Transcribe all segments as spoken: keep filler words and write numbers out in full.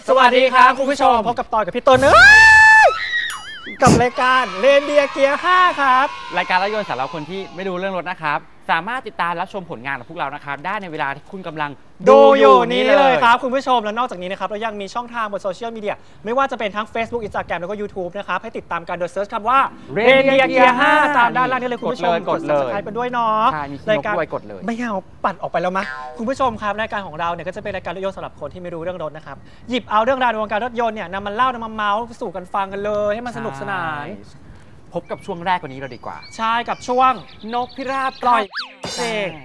สวัสดีครับคุณผู้ชมพบกับตอยกับพี่ต้นกับรายการเรนเดียร์เกียร์ห้าครับรายการรถยนต์สำหรับคนที่ไม่รู้เรื่องรถนะครับสามารถติดตามรับชมผลงานของพวกเรานะครับได้ในเวลาที่คุณกำลังดูอยู่นี้เลยครับคุณผู้ชมและนอกจากนี้นะครับเรายังมีช่องทางบนโซเชียลมีเดียไม่ว่าจะเป็นทั้ง Facebook Instagram แล้วก็ YouTube นะครับให้ติดตามการโดยเซิร์ชคำว่าเรนเดียร์เกียร์ห้าตามด้านล่างนี้เลยคุณผู้ชมกด Subscribe กันด้วยเนาะรายการกดเลยไม่เอาปัดออกไปแล้วมั้ยคุณผู้ชมครับรายการของเราเนี่ยก็จะเป็นรายการรถยนต์สำหรับคนที่ไม่รู้เรื่องรถนะครับหยิบเอาเรื่องราวในวงการรถยนต์เนี่ยนำมาเล่านำมาเมาส์สู่กันฟังกันเลยให้มันสนุกสนานพบกับช่วงแรกวันนี้เราดีกว่าใช่กับช่วงนกพิราบปล่อยเพลง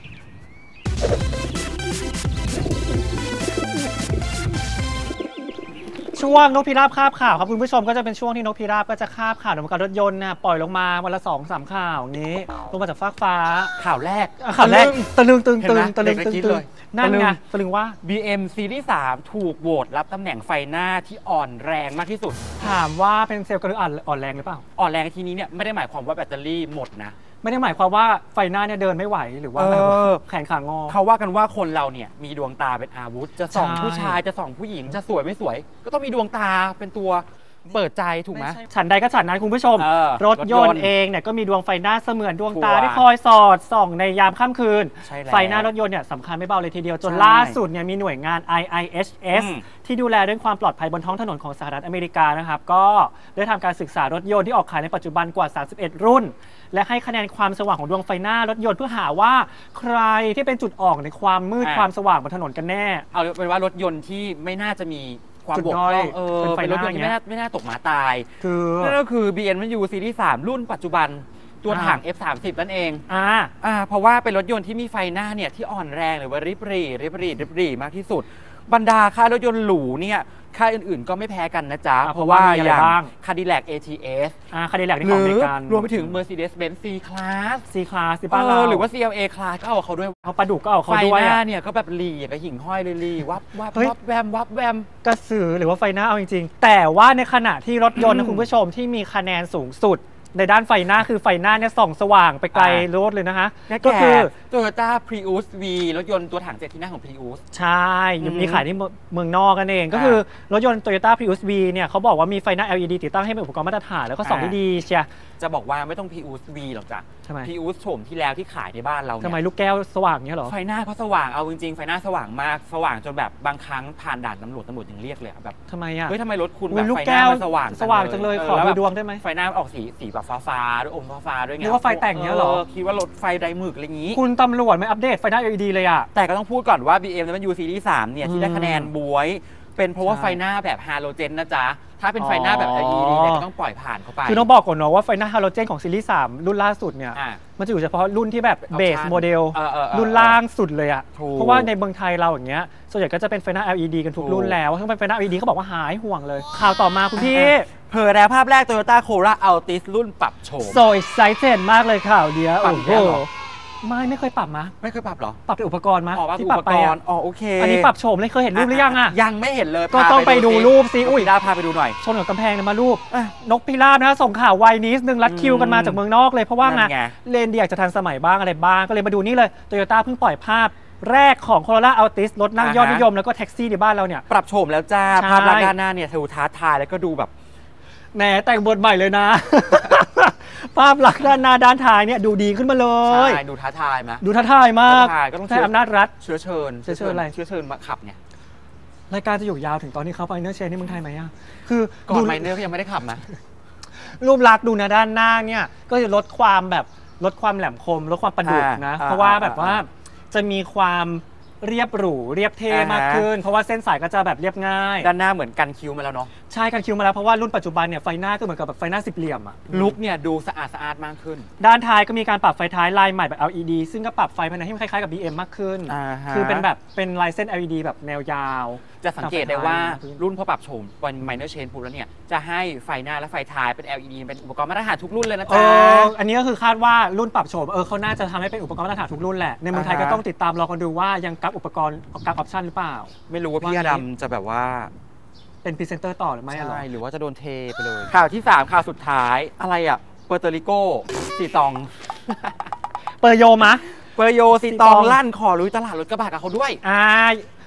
ช่วงนกพิราบคาบข่าวครับคุณผู้ชมก็จะเป็นช่วงที่นกพิราบก็จะคาบข่าวในวงการรถยนต์นะปล่อยลงมาวันละสองสามข่าวนี้ลงมาจากฟากฟ้าข่าวแรกข่าวแรกตะลึงตึงตึงตะลึงตึงตึงนั่นไงตะลึงว่าบี เอ็ม ซีรีส์ สามถูกโหวตรับตำแหน่งไฟหน้าที่อ่อนแรงมากที่สุดถามว่าเป็นเซลล์กระดูกอ่อนแรงหรือเปล่าอ่อนแรงทีนี้เนี่ยไม่ได้หมายความว่าแบตเตอรี่หมดนะไม่ได้หมายความว่าไฟหน้าเนี่ยเดินไม่ไหวหรือว่าแขนขางอเขาว่ากันว่าคนเราเนี่ยมีดวงตาเป็นอาวุธจะส่องผู้ชายจะส่องผู้หญิงจะสวยไม่สวยก็ต้องมีดวงตาเป็นตัวเปิดใจถูกไหมฉันใดก็ฉันนั้นคุณผู้ชมรถยนต์เองเนี่ยก็มีดวงไฟหน้าเสมือนดวงตาที่คอยสอดส่องในยามค่ำคืนไฟหน้ารถยนต์เนี่ยสำคัญไม่เบาเลยทีเดียวจนล่าสุดเนี่ยมีหน่วยงาน ไอ ไอ เอช เอส ที่ดูแลเรื่องความปลอดภัยบนท้องถนนของสหรัฐอเมริกานะครับก็ได้ทำการศึกษารถยนต์ที่ออกขายในปัจจุบันกว่าสามสิบเอ็ดรุ่นและให้คะแนนความสว่างของดวงไฟหน้ารถยนต์เพื่อหาว่าใครที่เป็นจุดอ่อนในความมืดความสว่างบนถนนกันแน่เอาเป็นว่ารถยนต์ที่ไม่น่าจะมีความบกพร่องเออเป็นรถยนต์ที่ไม่น่าไม่น่าตกหมาตายคือนั่นก็คือ บี เอ็ม ดับเบิลยู ซีรีส์ สามรุ่นปัจจุบันตัวถัง เอฟ สามสิบ นั่นเองอ่าอ่าเพราะว่าเป็นรถยนต์ที่มีไฟหน้าเนี่ยที่อ่อนแรงหรือว่าริบหรี่ริบหรี่ริบหรี่มากที่สุดบรรดาค่ายรถยนต์หรูเนี่ยค่ายอื่นๆก็ไม่แพ้กันนะจ๊ะเพราะว่าอย่าง Cadillac เอ ที เอสอ่า Cadillac นี่ของอเมริกันรวมไปถึง Mercedes-Benz C-Class C-Class ที่บ้านเราหรือว่า ซี แอล เอ Class ก็เอาเขาด้วยเอาปลาดุกก็เอาเขาด้วยไฟหน้าเนี่ยก็แบบหลีกับหิ่งห้อยเลยลีวับวับวับแวมวับแวมกระสือหรือว่าไฟหน้าเอาจริงๆแต่ว่าในขณะที่รถยนต์นะคุณผู้ชมที่มีคะแนนสูงสุดในด้านไฟหน้าคือไฟหน้าเนี่ยส่องสว่างไปไกลรถเลยนะฮะก็คือ Toyota Prius V รถยนต์ตัวถังเจ็ดที่นั่งของ Prius ใช่มีขายที่เมืองนอกกันเองก็คือรถยนต์ Toyota Prius V เนี่ยเขาบอกว่ามีไฟหน้า แอล อี ดี ติดตั้งให้เป็นอุปกรณ์มาตรฐานแล้วก็ส่องได้ดีเชียจะบอกว่าไม่ต้อง Prius V หรอกจ้ะ Prius โฉมที่แล้วที่ขายในบ้านเราทำไมลูกแก้วสว่างเนี้ยหรอไฟหน้าเขาสว่างเอาจริงๆไฟหน้าสว่างมากสว่างจนแบบบางครั้งผ่านด่านตำรวจตำรวจยังเรียกเลยแบบทำไมอ่ะเฮ้ยทำไมรถคุณแบบไฟหน้ามันสว่างสว่างจังเลยขอดูดวงได้ไหมไฟหน้าออกสีสีแบบฟ้าๆด้วยอมฟ้าๆด้วยไงนึกว่าไฟแต่งเนี้ยหรอคิดว่ารถไฟไดหมึกอะไรอย่างงี้คุณตำรวจไม่อัปเดตไฟหน้า แอล อี ดี เลยอ่ะแต่ก็ต้องพูดก่อนว่า บี เอ็ม ดับเบิลยู ซีรีส์ สามเนี่ยที่ได้คะแนนบวยเป็นเพราะว่าไฟหน้าแบบฮาโลเจนนะจ๊ะถ้าเป็นไฟหน้าแบบ แอล อี ดี เนี่ยก็ต้องปล่อยผ่านเข้าไปคือต้องบอกก่อนเนาะว่าไฟหน้าฮาโลเจนของซีรีส์สามรุ่นล่าสุดเนี่ยมันจะอยู่เฉพาะรุ่นที่แบบเบสโมเดลรุ่นล่างสุดเลยอ่ะเพราะว่าในเมืองไทยเราอย่างเงี้ยส่วนใหญ่ก็จะเป็นไฟหน้า แอล อี ดี กันทุกรุ่นแล้วถ้าเป็นไฟหน้า แอล อี ดี เขาบอกว่าหายห่วงเลยข่าวต่อมาคุณพี่เผยแล้วภาพแรก Toyota Corolla Altis รุ่นปรับโฉมโซยไซเทนมากเลยข่าวเดียวโอ้โหไม่ไม่เคยปรับมะไม่เคยปรับหรอปรับแต่อุปกรณ์มะที่ปรับไปอ่ะอ๋อโอเคอันนี้ปรับโฉมเลยเคยเห็นรูปหรือยังอ่ะยังไม่เห็นเลยก็ต้องไปดูรูปซิอุ้ยได้พาไปดูหน่อยชนกับกำแพงเนี่ยมารูปนกพิราบนะส่งข่าวไวนิดนึงรัดคิวกันมาจากเมืองนอกเลยเพราะว่าไงเลนเดียอยากจะทันสมัยบ้างอะไรบ้างก็เลยมาดูนี่เลย Toyota เพิ่งปล่อยภาพแรกของ Corolla Altis รถนั่งยอดนิยมแล้วก็แท็กซี่ในบ้านเราเนี่ยปรับโฉมแล้วจ้าภาพด้านหน้าเนี่ยดูท้าทายแล้วก็ดูแบบแหมแต่งบทใหม่เลยนะภาพหลักด้านหน้าด้านท้ายเนี่ยดูดีขึ้นมาเลยใช่ดูท้าทายมาดูท้าทายมากก็ต้องใช้อำนาจรัฐเชื้อเชิญเชื้อเชิญอะไรเชื้อเชิญมาขับเนี่ยรายการจะอยู่ยาวถึงตอนที่เขาไปเนอร์เชนที่เมืองไทยไหมอ่ะคือก่อนไมเนอร์ก็ยังไม่ได้ขับนะรูปลักษณ์ดูนะด้านหน้าเนี่ยก็จะลดความแบบลดความแหลมคมลดความประดุกนะเพราะว่าแบบว่าจะมีความเรียบหรูเรียบเท่มากขึ้นเพราะว่าเส้นสายก็จะแบบเรียบง่ายด้านหน้าเหมือนกันคิ้วมาแล้วเนาะใช่กันคิ้วมาแล้วเพราะว่ารุ่นปัจจุบันเนี่ยไฟหน้าก็เหมือนกับแบบไฟหน้าสิบเหลี่ยมอะลุคเนี่ยดูสะอาดสะอาดมากขึ้นด้านท้ายก็มีการปรับไฟท้ายลายใหม่แบบ แอล อี ดี ซึ่งก็ปรับไฟภายในให้มันคล้ายๆกับ บี เอ็ม มากขึ้นคือเป็นแบบเป็นลายเส้น แอล อี ดี แบบแนวยาวจะสังเกตได้ว่ารุ่นพอปรับโฉมเป็น minor change ปุ๊บแล้วเนี่ยจะให้ไฟหน้าและไฟท้ายเป็น แอล อี ดี เป็นอุปกรณ์มาตรฐานทุกรุ่นเลยนะจ๊ะอันนี้ก็คือคาดว่ารุ่นปรับโฉมเออเขาน่าจะทำให้เป็นอุปกรณ์มาตรฐานทุกรุ่นแหละในเมืองไทยก็ต้องติดตามรอกันดูว่ายังกับอุปกรณ์กับออปชั่นหรือเปล่าไม่รู้ว่าพี่อดัมจะแบบว่าเป็นพรีเซนเตอร์ต่อหรือไม่ใช่หรือว่าจะโดนเทไปเลยข่าวที่สามข่าวสุดท้ายอะไรอ่ะเปอร์โตริโกซีตองเปอร์โยมะเปอร์โยซีตองลั่นขอลุยตลาดรถกระบะกับเขาด้วยอ่า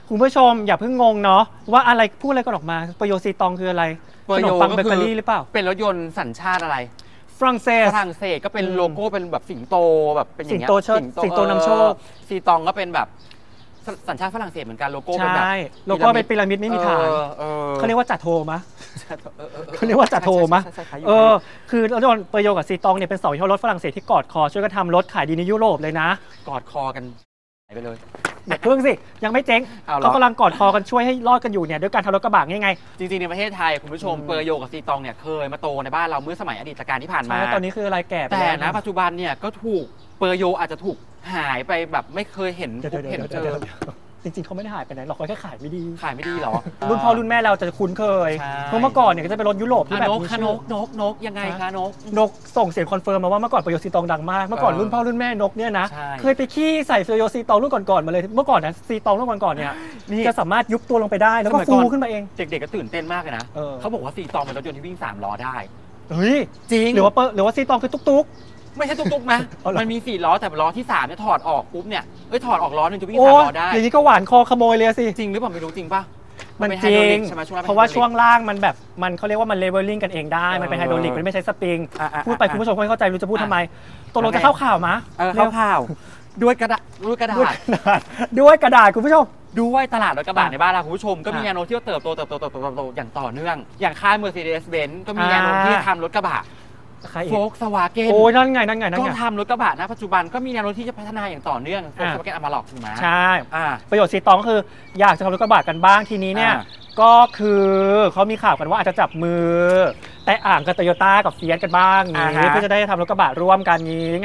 คุณผู้ชมอย่าเพิ่งงงเนาะว่าอะไรพูดอะไรกันออกมาเปอร์โยซีตองคืออะไรขนมปังเบเกอรี่หรือเปล่าเป็นรถยนต์สัญชาติอะไรฝรั่งเศสฝรั่งเศสก็เป็นโลโก้เป็นแบบสิงโตแบบเป็นอย่างเงี้ยสิงโตเชิดสิงโตนำโชคซีตองก็เป็นแบบสัญชาติฝรั่งเศสเหมือนกันโลโก้เป็นแบบโลโก้เป็นพีระมิดไม่มีฐานเขาเรียกว่าจัดโทมะเขาเรียกว่าจัดโทมะเออคือรถยนต์เปอร์โยกับซีตองเนี่ยเป็นสองยี่ห้อรถฝรั่งเศสที่กอดคอช่วยกันทำรถขายดีในยุโรปเลยนะกอดคอกันไปเลยอย่าเพิ่งสิยังไม่เจ๊งเขากำลังกอดคอกันช่วยให้รอดกันอยู่เนี่ยด้วยการทำรถกระบะง่ายๆจริงๆในประเทศไทยคุณผู้ชมเปอร์โยกับซีตองเนี่ยเคยมาโตในบ้านเราเมื่อสมัยอดีตการที่ผ่านมาตอนนี้คืออะไรแก่แต่ณปัจจุบันเนี่ยก็ถูกเปอร์โยอาจจะถูกหายไปแบบไม่เคยเห็นเห็นเจอจริงๆเขาไม่ได้หายไปไหนหรอกเขาแค่ขายไม่ดีขายไม่ดีหรอรุ่นพ่อรุ่นแม่เราจะคุ้นเคยเพราะเมื่อก่อนเนี่ยก็จะเป็นรถยุโรปที่แบบมีชื่อนกนกนกยังไงคะนกนกส่งเสียงคอนเฟิร์มมาว่าเมื่อก่อนเปอร์โยซีตองดังมากเมื่อก่อนรุ่นพ่อรุ่นแม่นกเนี่ยนะเคยไปขี้ใส่เปอร์โยซีตองรุ่นก่อนๆมาเลยเมื่อก่อนนะซีตองรุ่นก่อนๆเนี่ยจะสามารถยุบตัวลงไปได้แล้วก็ฟูขึ้นมาเองเด็กๆก็ตื่นเต้นมากเลยนะเขาบอกว่าซีตองเป็นรถยนต์ที่วิ่งสามล้อได้เฮ้ยจริงหรือว่าเปอร์หรือว่าซีตองคือตุ๊กไม่ใช่ตุ๊กๆนะมันมีสี่ล้อแต่ล้อที่สามเนี่ยถอดออกปุ๊บเนี่ยเอ้ยถอดออกล้อนึงจะวิ่งสามล้อได้อย่างนี้ก็หวานคอขโมยเลยสิจริงหรือเปล่าไม่รู้จริงป่ะมันจริงเพราะว่าช่วงล่างมันแบบมันเขาเรียกว่ามันเลเวลลิ่งกันเองได้มันเป็นไฮดรอลิกมันไม่ใช่สปริงพูดไปคุณผู้ชมไม่เข้าใจรู้จะพูดทำไมตกลงจะเข้าข่าวมะเข้าข่าวด้วยกระดาษด้วยกระดาษด้วยกระดาษคุณผู้ชมด้วยตลาดรถกระบะในบ้านเราคุณผู้ชมก็มีแนวโน้มที่จะเติบโตเติบโตเติบโตเติบโตอย่างต่อเนื่องอย่างค่าย Mercedes-Benz ก็มีแนวโน้มที่จะทำรถกระบะโฟล์กสวาเกนโอ้ยนั่นไงนั่นไงนั่นไงก็ทำรถกระบะนะปัจจุบันก็มีแนวโน้มที่จะพัฒนาอย่างต่อเนื่องโฟล์กสวาเกนเอามาหลอกถูกไหมใช่ประโยชน์ซีตองก็คืออยากจะทำรถกระบะกันบ้างทีนี้เนี่ยก็คือเขามีข่าวกันว่าอาจจะจับมือแต่อ่างกับโตโยต้ากับเฟียสกันบ้างนี้เพื่อจะได้ทำรถกระบะร่วมกันนี้ไง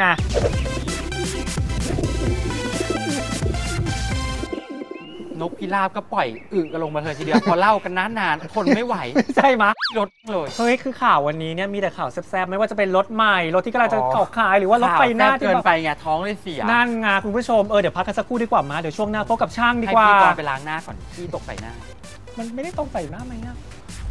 นกพิราบก็ปล่อยอึกันลงมาเลยทีเดียวพอเล่ากันนานๆทนไม่ไหวใช่ไหมรถเลยเฮ้ยคือข่าววันนี้เนี่ยมีแต่ข่าวแซ่บๆไม่ว่าจะเป็นรถใหม่รถที่กำลังจะออกขายหรือว่ารถไฟหน้าที่เกินไปไงท้องเลยเสียนั่นไงคุณผู้ชมเออเดี๋ยวพักกันสักครู่ดีกว่ามาเดี๋ยวช่วงหน้าพบกับช่างดีกว่าให้พี่ก่อนไปล้างหน้าก่อนที่ตกใส่หน้ามันไม่ได้ตกใส่หน้าไหมเนี่ย